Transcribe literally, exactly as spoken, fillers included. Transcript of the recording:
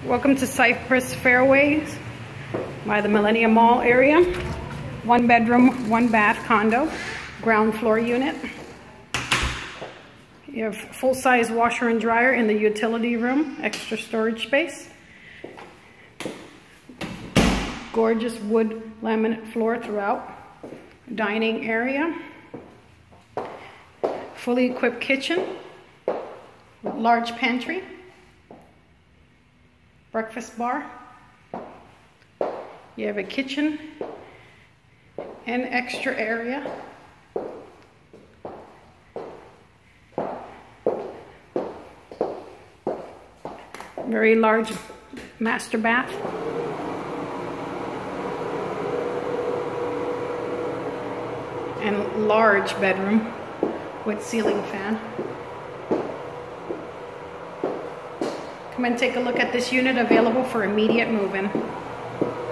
Welcome to Cypress Fairways by the Millennium Mall area. One bedroom, one bath condo, ground floor unit. You have full-size washer and dryer in the utility room, extra storage space. Gorgeous wood laminate floor throughout. Dining area. Fully equipped kitchen. Large pantry. Breakfast bar. You have a kitchen and extra area. Very large master bath. And large bedroom with ceiling fan. Come and take a look at this unit, available for immediate move-in.